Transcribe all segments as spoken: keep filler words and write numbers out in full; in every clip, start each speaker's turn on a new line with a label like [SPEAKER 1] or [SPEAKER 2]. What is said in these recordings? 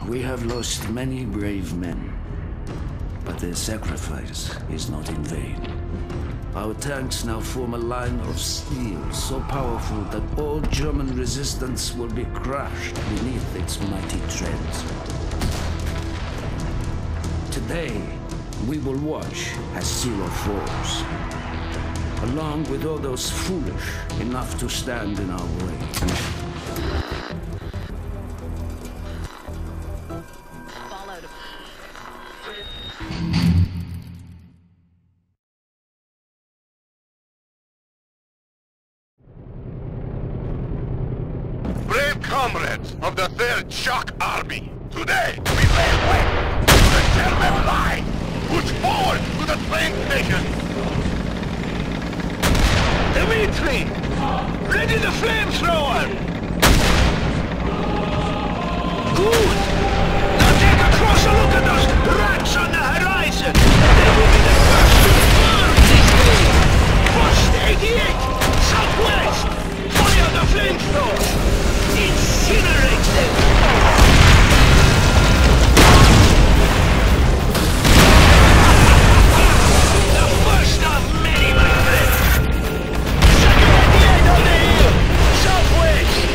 [SPEAKER 1] We have lost many brave men, but their sacrifice is not in vain. Our tanks now form a line of steel so powerful that all German resistance will be crushed beneath its mighty treads. Today, we will watch as Zero falls, along with all those foolish enough to stand in our way.
[SPEAKER 2] Brave comrades of the Third Shock Army, today we lay waste to the German line! Push forward to the train station! Dmitri! Ready the flamethrower! Good! Now take a closer look at those rats on the horizon! They will be the first to burn this day! First eighty-eight, southwest! Fire the flamethrower! Incinerate them! Southwest!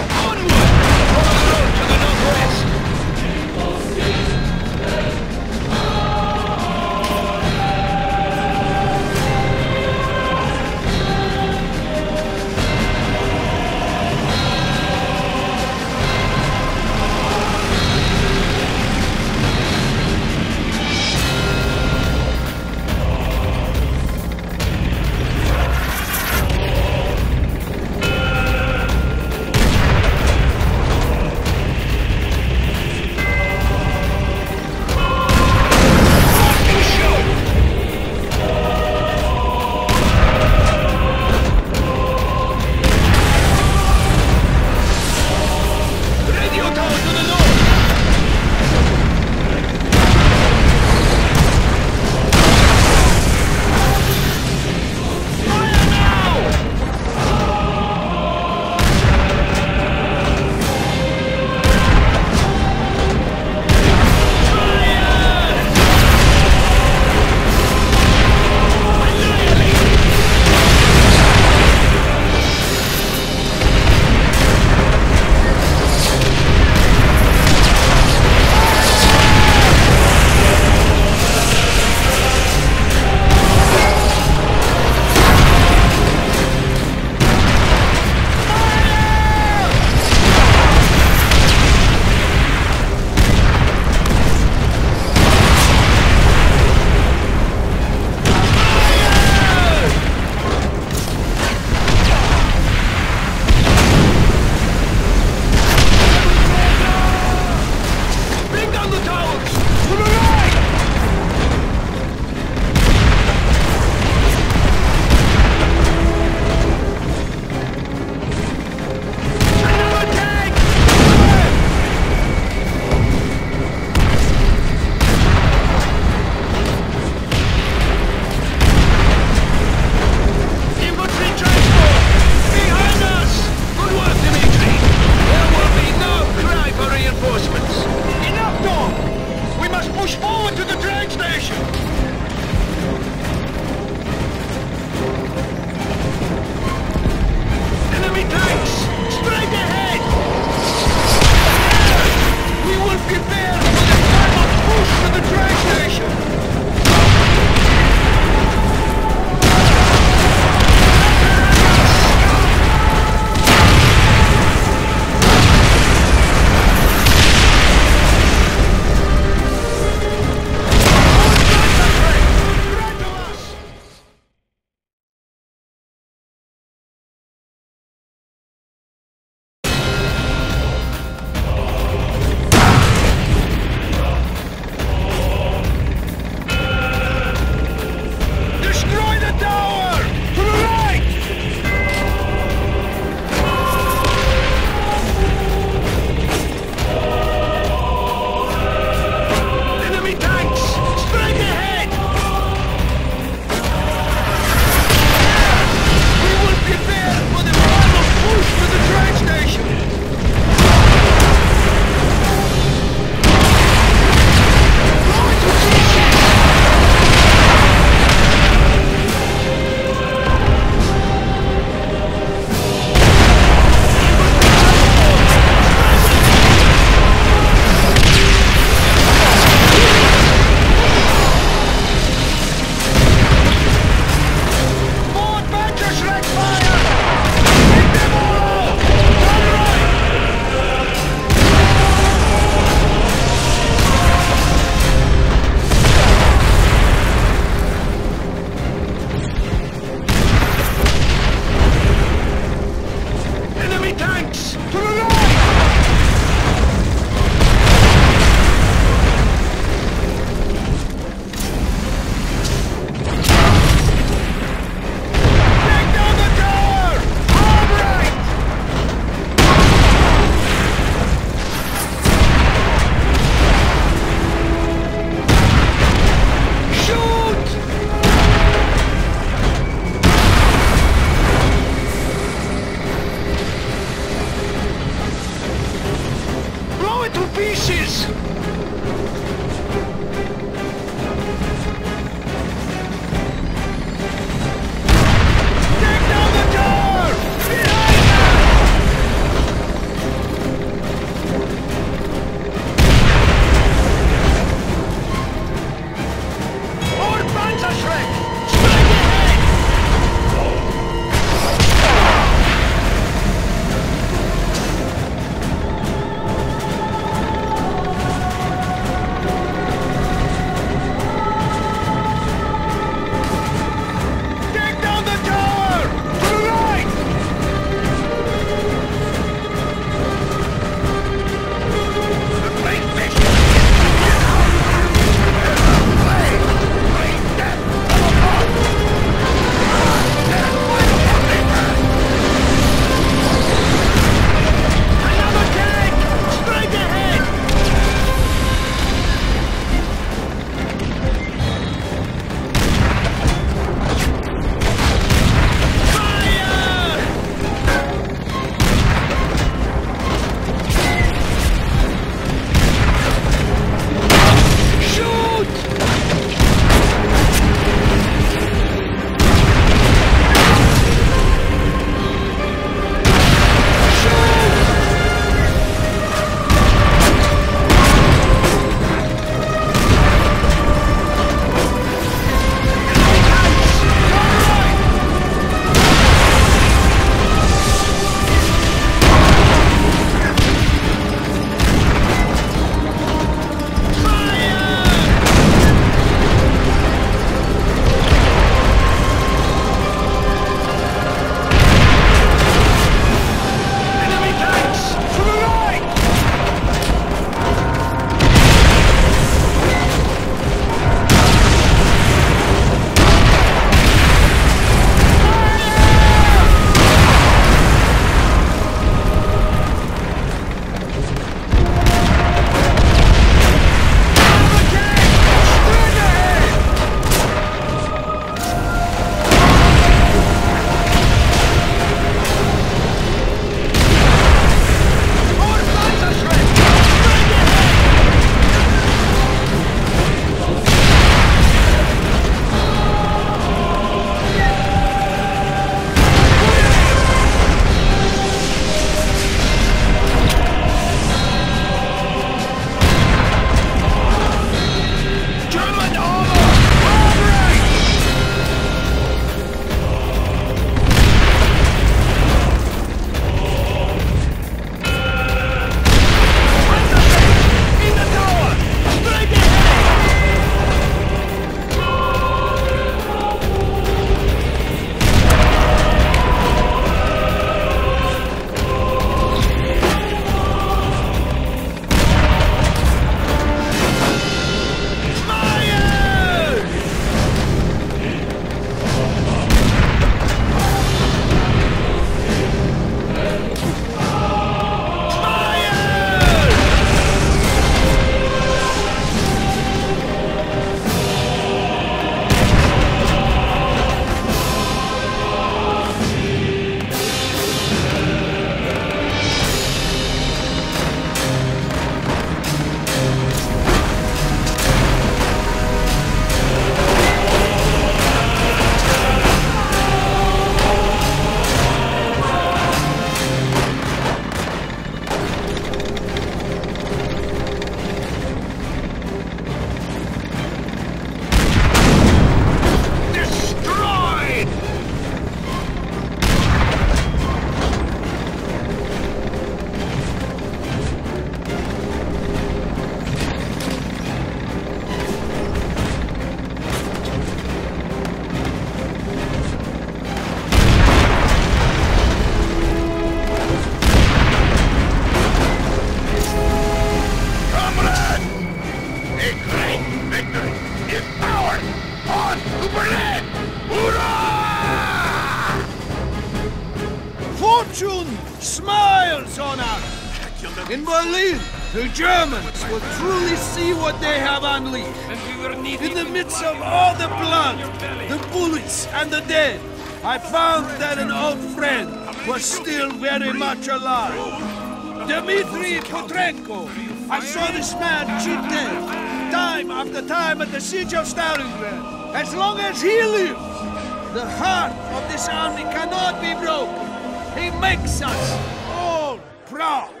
[SPEAKER 3] fortune smiles on us. In Berlin, the Germans will truly see what they have unleashed. In the midst of all the blood, the bullets, and the dead, I found that an old friend was still very much alive. Dmitry Petrenko. I saw this man cheat death, time after time at the siege of Stalingrad. As long as he lives, the heart of this army cannot be broken. He makes us all proud.